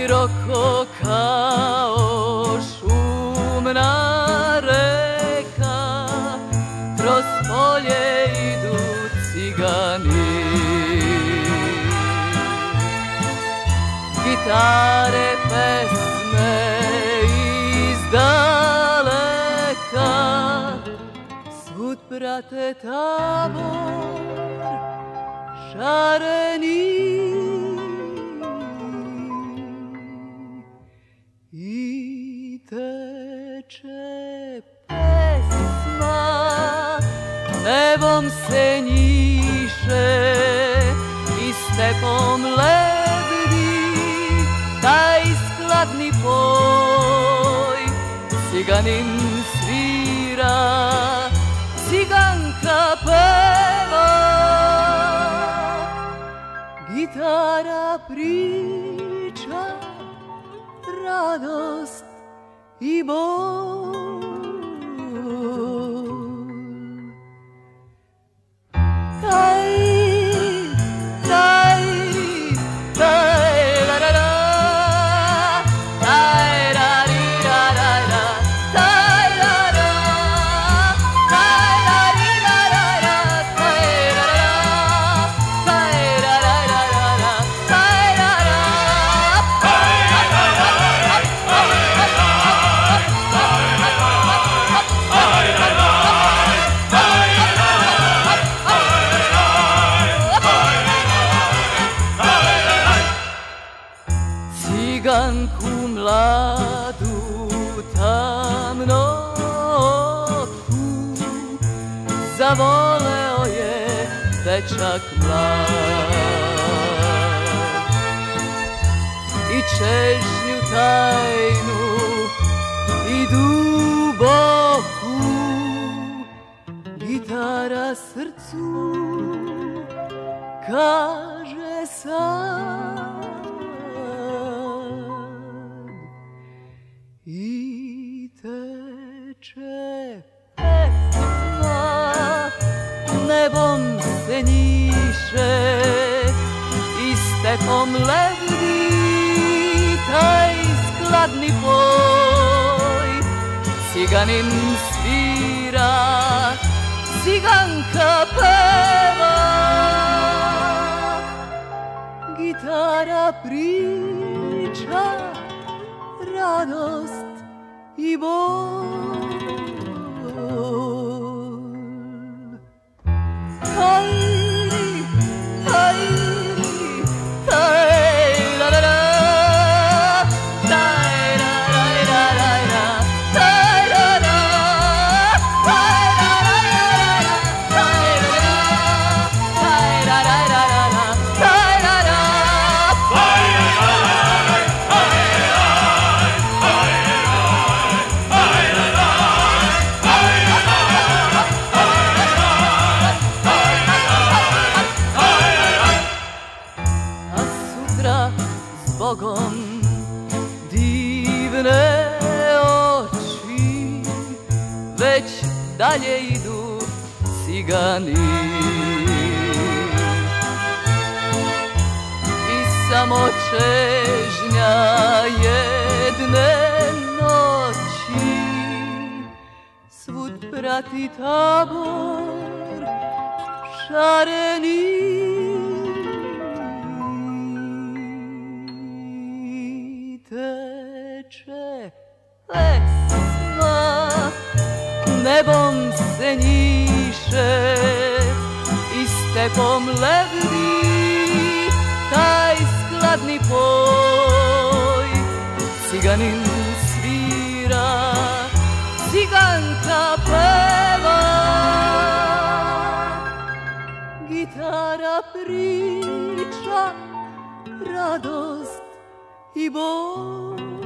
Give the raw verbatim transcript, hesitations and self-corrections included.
široko kao šumna reka, kroz polje idu cigani. Gitare, pesme iz daleka, svud prate tabor šareni. I teče pesma, nebom se njiše i stepom lebdi taj skladni poj. Ciganin svira, ciganka peva, gitara priča radost i bol. Taj, taj, taj, la la la, taj, la li la la la, taj, la la, taj, la li la la la, taj, la la, taj, la la la la, taj, la la. Ciganku mladu tamnoku zavoleo je dečak mlad. I čežnju tajnu i duboku gitara srcu kaže sad. I teče pesma, nebom se njiše i stepom lebdi taj skladni poj. Ciganin svira, ciganka peva, gitara priča radost i bol. Taj, taj, taj, la la la, taj, la la la la la, taj, la la, taj, la la la la, taj, la la, taj, la la la la, taj, la la. Bogom divne oči, već dalje idu cigani. I samo čežnja jedne noći svud prati tabor šareni. Teče pesma, nebom se njiše i stepom lebdi taj skladni poj. Ciganin svira, ciganka peva, gitara priča radost i bol.